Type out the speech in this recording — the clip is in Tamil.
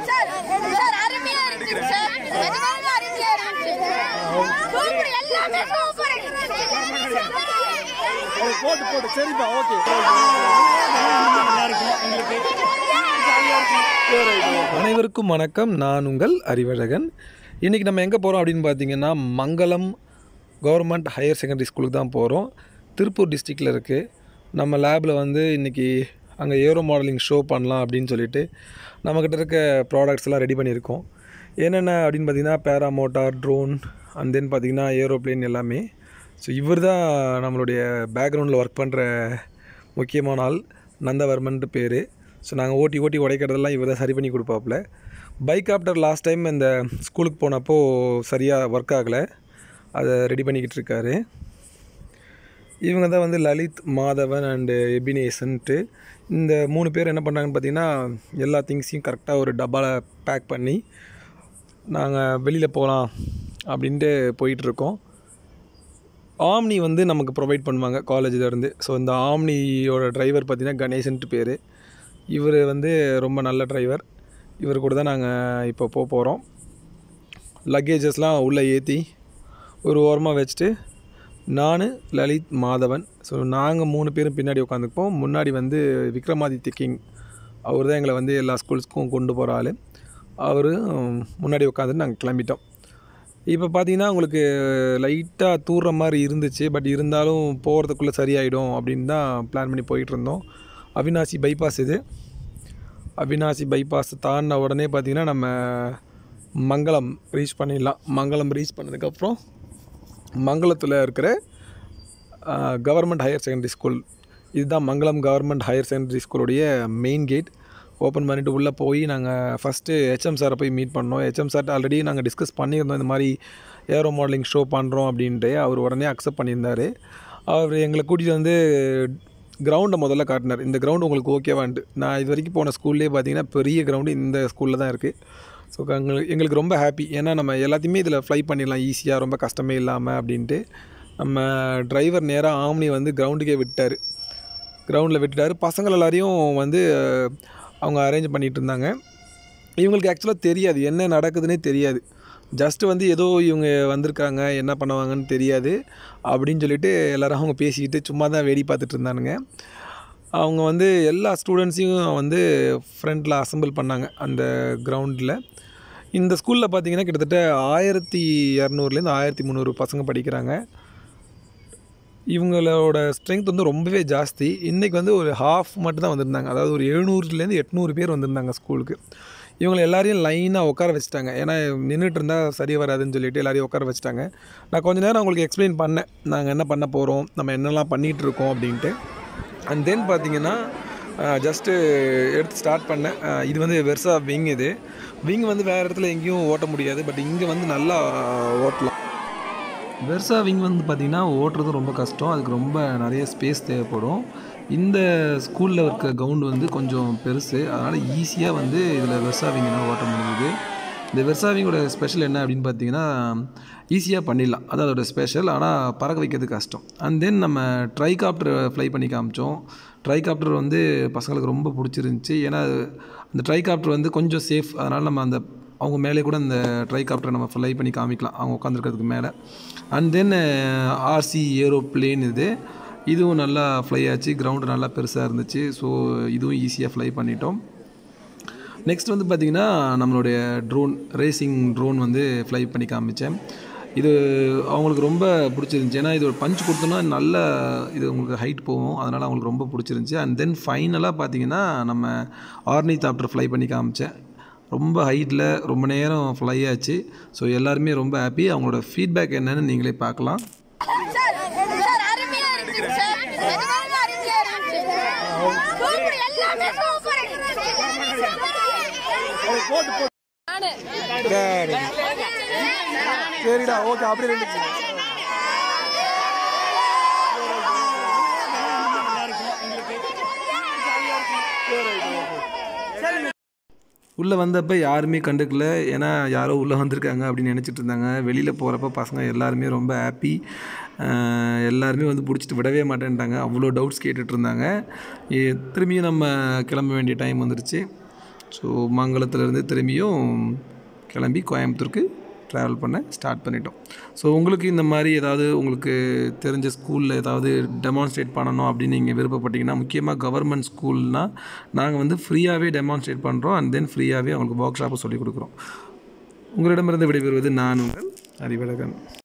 அனைவருக்கும் வணக்கம். நான் உங்கள் அறிவழகன். இன்றைக்கி நம்ம எங்கே போகிறோம் அப்படின்னு பார்த்தீங்கன்னா, மங்களம் கவர்மெண்ட் ஹையர் செகண்டரி ஸ்கூலுக்கு தான் போகிறோம். திருப்பூர் டிஸ்ட்ரிக்டில் இருக்குது. நம்ம லேபில் இன்றைக்கி அங்கே ஏரோ மாடலிங் ஷோ பண்ணலாம் அப்படின்னு சொல்லிட்டு நம்மக்கிட்ட இருக்க ப்ராடக்ட்ஸ் எல்லாம் ரெடி பண்ணியிருக்கோம். என்னென்ன அப்படின்னு பார்த்திங்கன்னா, பேரா மோட்டார், ட்ரோன், அண்ட் தென் பார்த்திங்கன்னா ஏரோப்ளேன் எல்லாமே. ஸோ இவர் தான் நம்மளுடைய பேக்ரவுண்டில் ஒர்க் பண்ணுற முக்கியமான ஆள், நந்தவர்மன்ட்டு பேர். ஸோ நாங்கள் ஓட்டி உடைக்கிறதெல்லாம் இவர் தான் சரி பண்ணி கொடுப்பாப்புல. பைக் ஆப்டர் லாஸ்ட் டைம் இந்த ஸ்கூலுக்கு போனப்போ சரியாக ஒர்க் ஆகலை, அதை ரெடி பண்ணிக்கிட்டு இருக்காரு. இவங்க தான் லலித், மாதவன் அண்டு எபினேசன்ட்டு. இந்த 3 பேர் என்ன பண்ணுறாங்கன்னு பார்த்திங்கன்னா, எல்லா திங்ஸையும் கரெக்டாக ஒரு டப்பாவில் பேக் பண்ணி நாங்கள் வெளியில் போகலாம் அப்படின்ட்டு போயிட்டுருக்கோம். ஆம்னி நமக்கு ப்ரொவைட் பண்ணுவாங்க காலேஜிலேருந்து. ஸோ இந்த ஆம்னியோட டிரைவர் பார்த்திங்கன்னா கணேசன்ட்டு பேர். இவர் ரொம்ப நல்ல டிரைவர். இவர் கூட தான் நாங்கள் இப்போ போகிறோம். லக்கேஜஸ்லாம் உள்ளே ஏற்றி ஒரு ஓரமாக வச்சுட்டு நான், லலித், மாதவன், ஸோ நாங்கள் 3 பேரும் பின்னாடி உட்காந்துப்போம். முன்னாடி விக்ரமாதித்ய கிங், அவர் தான் எங்களை எல்லா ஸ்கூல்ஸ்க்கும் கொண்டு போகிற ஆள். அவர் முன்னாடி உட்காந்துட்டு நாங்கள் கிளம்பிட்டோம். இப்போ பார்த்தீங்கன்னா உங்களுக்கு லைட்டாக தூர்ற மாதிரி இருந்துச்சு. பட் இருந்தாலும் போகிறதுக்குள்ளே சரியாயிடும் அப்படின்னு தான் பிளான் பண்ணி போயிட்டுருந்தோம். அவினாசி பைபாஸ் இது. அவினாசி பைபாஸ் தாண்டின உடனே பார்த்திங்கன்னா நம்ம மங்களம் ரீச் பண்ணிடலாம். மங்களம் ரீச் பண்ணதுக்கப்புறம் மங்களத்தில் இருக்கிற கவர்மெண்ட் ஹையர் செகண்டரி ஸ்கூல், இதுதான் மங்களம் கவர்மெண்ட் ஹையர் செகண்டரி ஸ்கூலுடைய மெயின் கேட். ஓப்பன் பண்ணிவிட்டு உள்ளே போய் நாங்கள் ஃபஸ்ட்டு ஹெச்எம் சாரை போய் மீட் பண்ணோம். ஹெச்எம் சார்ட்ட ஆல்ரெடி நாங்கள் டிஸ்கஸ் பண்ணியிருந்தோம், இந்த மாதிரி ஏரோ மாடலிங் ஷோ பண்ணுறோம் அப்படின்ட்டு. அவர் உடனே அக்செப்ட் பண்ணியிருந்தார். அவர் எங்களை கூட்டிகிட்டு கிரவுண்டை முதல்ல காட்டினார். இந்த கிரவுண்டு உங்களுக்கு ஓகேவான்ட்டு. நான் இது வரைக்கும் போன ஸ்கூல்லே பார்த்தீங்கன்னா பெரிய கிரவுண்டு இந்த ஸ்கூலில் தான் இருக்குது. ஸோ எங்களுக்கு ரொம்ப ஹாப்பி. ஏன்னா நம்ம எல்லாத்தையுமே இதில் ஃப்ளை பண்ணிடலாம் ஈஸியாக, ரொம்ப கஷ்டமே இல்லாமல் அப்படின்ட்டு. நம்ம டிரைவர் நேராக ஆம்னி கிரவுண்டுக்கே விட்டார். கிரவுண்டில் விட்டுட்டார். பசங்கள் எல்லாரையும் அவங்க அரேஞ்ச் பண்ணிகிட்டு இருந்தாங்க. இவங்களுக்கு ஆக்சுவலாக தெரியாது என்ன நடக்குதுன்னே தெரியாது. ஜஸ்ட்டு ஏதோ இவங்க வந்திருக்காங்க, என்ன பண்ணுவாங்கன்னு தெரியாது அப்படின்னு சொல்லிட்டு எல்லோரும் அவங்க பேசிக்கிட்டு சும்மா தான் வேடி பார்த்துட்டு இருந்தானுங்க. அவங்க எல்லா ஸ்டூடெண்ட்ஸையும் ஃப்ரண்ட்டில் அசம்பிள் பண்ணாங்க அந்த கிரவுண்டில். இந்த ஸ்கூலில் பார்த்திங்கன்னா கிட்டத்தட்ட 1200லேருந்து 1300 பசங்க படிக்கிறாங்க. இவங்களோட ஸ்ட்ரென்த் ரொம்பவே ஜாஸ்தி. இன்றைக்கி ஒரு ஹாஃப் மட்டும் தான் வந்திருந்தாங்க. அதாவது ஒரு 700லேருந்து 800 பேர் வந்திருந்தாங்க ஸ்கூலுக்கு. இவங்களை எல்லாரையும் லைனாக உட்கார வச்சுட்டாங்க. ஏன்னா நின்றுட்டு இருந்தால் சரி வராதுன்னு சொல்லிட்டு எல்லாரையும் உட்கார வச்சுட்டாங்க. நான் கொஞ்சம் நேரம் அவங்களுக்கு எக்ஸ்பிளைன் பண்ணேன், நாங்கள் என்ன பண்ண போகிறோம், நம்ம என்னெல்லாம் பண்ணிகிட்டு இருக்கோம் அப்படின்ட்டு. அண்ட் தென் பார்த்திங்கன்னா ஜஸ்ட்டு எடுத்து ஸ்டார்ட் பண்ணேன். இது வெர்சா விங். இது விங் வேறு இடத்துல எங்கேயும் ஓட்ட முடியாது, பட் இங்கே நல்லா ஓட்டலாம். வெர்சா விங் பார்த்திங்கன்னா ஓட்டுறது ரொம்ப கஷ்டம். அதுக்கு ரொம்ப நிறைய ஸ்பேஸ் தேவைப்படும். இந்த ஸ்கூலில் இருக்க கிரவுண்டு கொஞ்சம் பெருசு, அதனால் ஈஸியாக இதில் வெர்சா விங்னால் ஓட்ட முடியுது. இந்த வெர்சா விங்கோட ஸ்பெஷல் என்ன அப்படின்னு பார்த்தீங்கன்னா, ஈஸியாக பண்ணிடலாம், அது அதோட ஸ்பெஷல். ஆனால் பறக்க வைக்கிறது கஷ்டம். அண்ட் தென் நம்ம ட்ரைகாப்டர் ஃப்ளை பண்ணி காமிச்சோம். ட்ரைகாப்டர் பசங்களுக்கு ரொம்ப பிடிச்சிருந்துச்சி. ஏன்னா அந்த ட்ரைகாப்டர் கொஞ்சம் சேஃப். அதனால் நம்ம அவங்க மேலே கூட அந்த ட்ரைகாப்டரை நம்ம ஃப்ளை பண்ணி காமிக்கலாம், அவங்க உட்காந்துருக்கிறதுக்கு மேலே. அண்ட் தென் ஆர்சி ஏரோப்ளேன் இதுவும் நல்லா ஃப்ளை ஆச்சு. கிரவுண்டு நல்லா பெருசாக இருந்துச்சு. ஸோ இதுவும் ஈஸியாக ஃப்ளை பண்ணிட்டோம். நெக்ஸ்ட் பார்த்திங்கன்னா நம்மளுடைய ட்ரோன், ரேசிங் ட்ரோன் ஃப்ளை பண்ணி காமிச்சேன். இது அவங்களுக்கு ரொம்ப பிடிச்சிருந்துச்சி. ஏன்னா இது ஒரு பஞ்ச் கொடுத்தோன்னா நல்ல இது உங்களுக்கு ஹைட் போகும், அதனால் அவங்களுக்கு ரொம்ப பிடிச்சிருந்துச்சி. அண்ட் தென் ஃபைனலாக பார்த்திங்கன்னா நம்ம ஆர்னிதாப்டர் ஃப்ளை பண்ணி காமிச்சேன். ரொம்ப ஹைட்டில் ரொம்ப நேரம் ஃப்ளை ஆச்சு. ஸோ எல்லாருமே ரொம்ப ஹாப்பி. அவங்களோட ஃபீட்பேக் என்னன்னு நீங்களே பார்க்கலாம். சரிடா, ஓகே, அப்படி ரெண்டு உள்ளே வந்தப்போ யாருமே கண்டுக்கல. ஏன்னா யாரோ உள்ளே வந்திருக்காங்க அப்படின்னு நினச்சிட்டு இருந்தாங்க. வெளியில் போகிறப்ப பசங்க எல்லாருமே ரொம்ப ஹாப்பி. எல்லாருமே பிடிச்சிட்டு விடவே மாட்டேன்ட்டாங்க. அவ்வளோ டவுட்ஸ் கேட்டுட்ருந்தாங்க. திரும்பியும் நம்ம கிளம்ப வேண்டிய டைம் வந்துடுச்சு. ஸோ மங்களத்துலேருந்து திரும்பியும் கிளம்பி கோயம்புத்தூருக்கு ட்ராவல் பண்ண ஸ்டார்ட் பண்ணிட்டோம். ஸோ உங்களுக்கு இந்த மாதிரி ஏதாவது உங்களுக்கு தெரிஞ்ச ஸ்கூலில் ஏதாவது டெமான்ஸ்ட்ரேட் பண்ணணும் அப்படின்னு நீங்கள் விருப்பப்பட்டீங்கன்னா, முக்கியமாக கவர்மெண்ட் ஸ்கூல்னால் நாங்கள் வந்து ஃப்ரீயாகவே டெமான்ஸ்ட்ரேட் பண்ணுறோம். அண்ட் தென் ஃப்ரீயாகவே அவங்களுக்கு ஒர்க் ஷாப்பை சொல்லிக் கொடுக்குறோம். உங்களிடமிருந்து விடைபெறுவது நான் உங்கள் அறிவழகன்.